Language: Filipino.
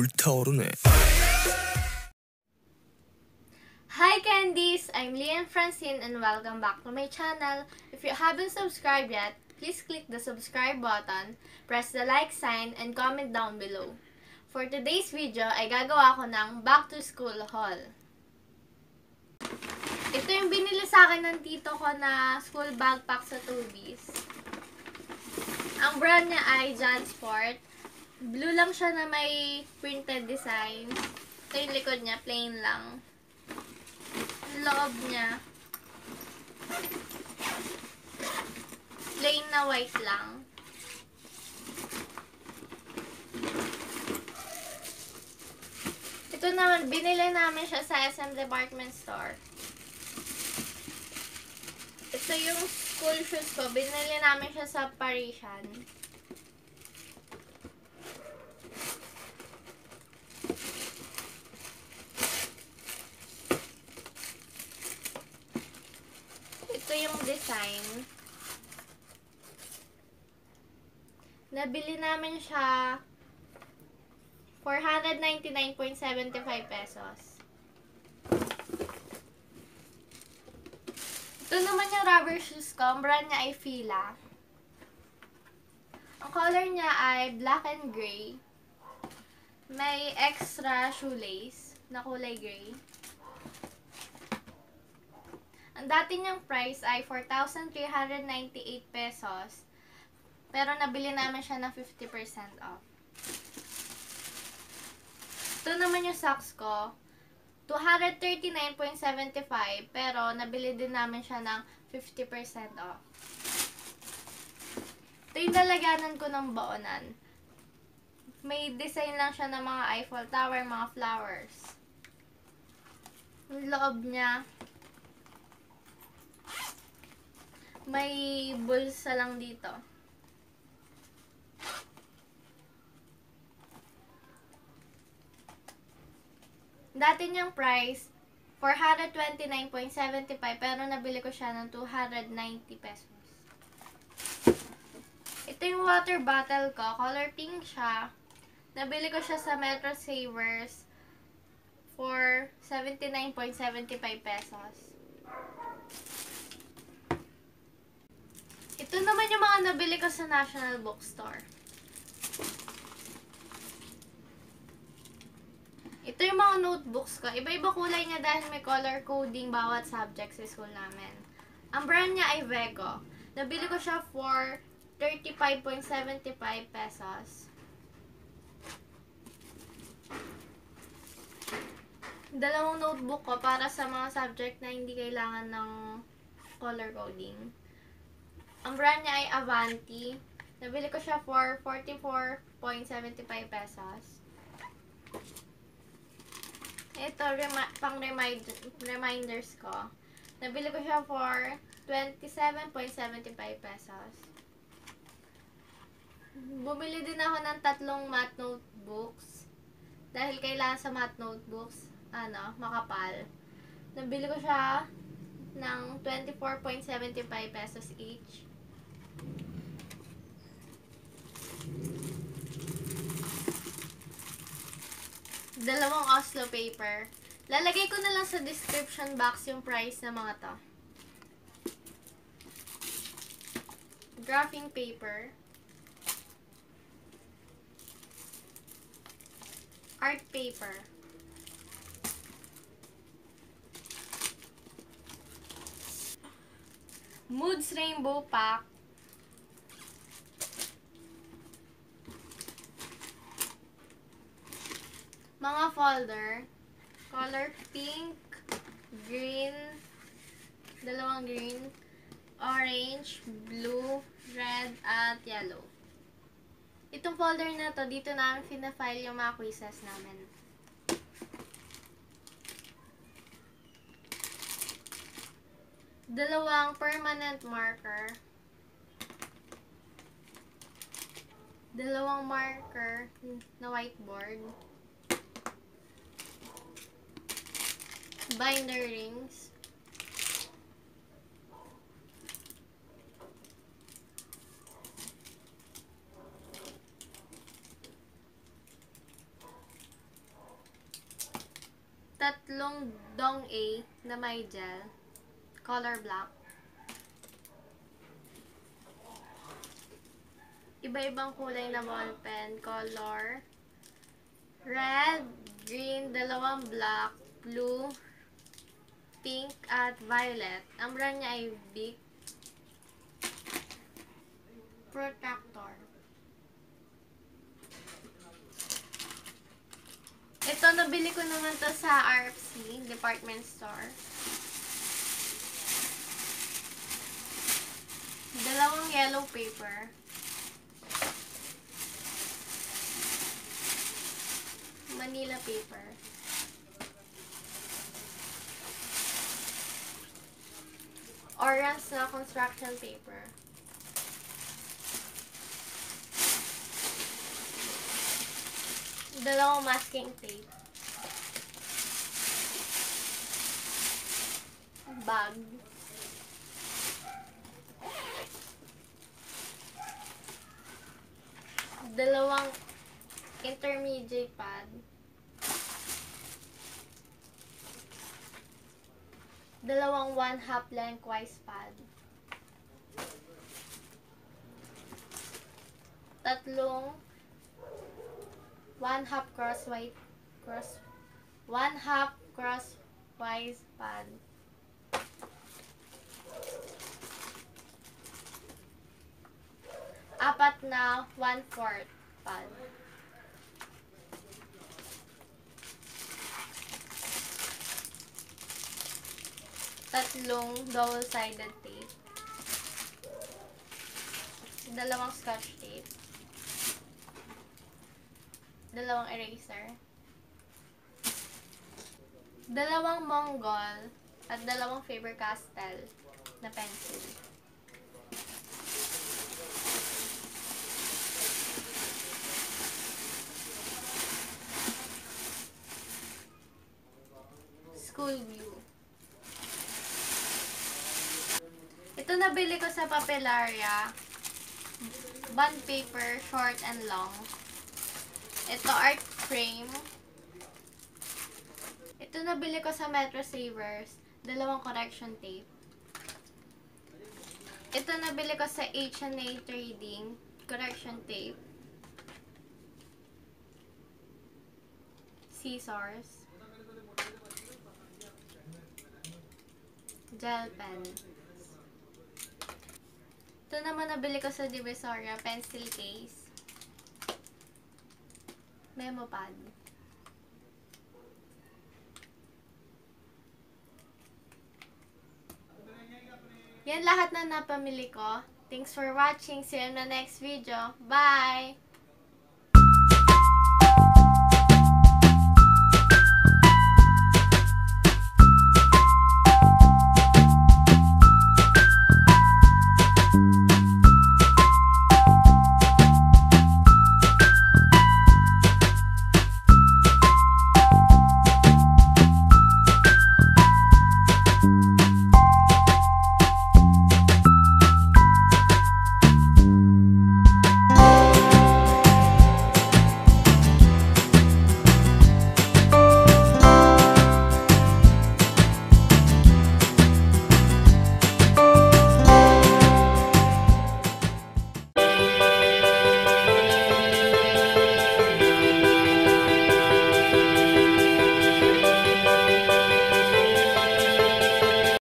불타오르네. Hi Candies! I'm Lian Francine and welcome back to my channel. If you haven't subscribed yet, please click the subscribe button, press the like sign, and comment down below. For today's video ay gagawa ko ng back to school haul. Ito yung binili sa akin ng tito ko na school backpack sa Tubies. Ang brand niya ay Jansport. Blue lang siya na may printed design. Ito yung likod niya, plain lang. Loob niya, plain na white lang. Ito naman, binili namin siya sa SM Department Store. Ito yung school shoes ko. Binili namin siya sa Parisian. Ito yung design. Nabili namin siya 499.75 pesos. Ito naman yung rubber shoes ko. Ang brand niya ay Fila. Ang color niya ay black and gray. May extra shoelace na kulay gray. Ang dati niyang price ay 4,398 pesos. Pero nabili namin siya ng 50% off. Ito naman yung socks ko. 239.75 pero nabili din namin siya ng 50% off. Ito yung lalagyanan ko ng baonan. May design lang siya ng mga Eiffel Tower, mga flowers. Yung loob niya, may bulsa lang dito. Dati niyang price, 429.75 pero nabili ko siya ng 290 pesos. Ito yung water bottle ko. Color pink siya. Nabili ko siya sa Metro Savers for 79.75 pesos. Ito naman yung mga nabili ko sa National Bookstore. Ito yung mga notebooks ko. Iba-iba kulay niya dahil may color coding bawat subject sa school namin. Ang brand niya ay Vego. Nabili ko siya for 35.75 pesos. Dalawang notebook ko para sa mga subject na hindi kailangan ng color coding. Ang brand niya ay Avanti. Nabili ko siya for 44.75 pesos. Ito, pang reminders ko. Nabili ko siya for 27.75 pesos. Bumili din ako ng 3 matte notebooks. Dahil kailangan sa matte notebooks, makapal. Nabili ko siya ng 24.75 pesos each. Dalawang Oslo paper. Lalagay ko na lang sa description box yung price ng mga to. Graphing paper. Art paper. Moods Rainbow Pack. Mga folder. Color pink, green, dalawang green, orange, blue, red, at yellow. Itong folder na to, dito namin fina-file yung mga quizzes namin. Dalawang permanent marker. Dalawang marker na whiteboard. Binder rings. tatlong Dong A na may gel. Color black. Iba-ibang kulay na ballpen. Color red, green, dalawang black, blue, pink, at violet. Ang brand niya ay Bic Protractor. Ito, nabili ko naman to sa RFC, department store. Dalawang yellow paper. Manila paper. Orange na construction paper. Dalawang masking tape. Bag. Dalawang intermediate pad. Dalawang 1/2 lengthwise pad. Tatlong 1/2 crosswise pad. Apat na 1/4 pad. Tatlong double-sided tape. Dalawang scotch tape. Dalawang eraser. Dalawang Mongol at dalawang Faber-Castell na pencil. School view. Ito nabili ko sa Papelaria. Bond paper, short and long. Ito art frame. Ito nabili ko sa Metro Savers. Dalawang correction tape. Ito nabili ko sa H&A Trading. Correction tape. Scissors. Gel pen. Ito naman nabili ko sa Divisoria. Pencil case. Memo pad. Yan lahat na napamili ko. Thanks for watching. See you in the next video. Bye!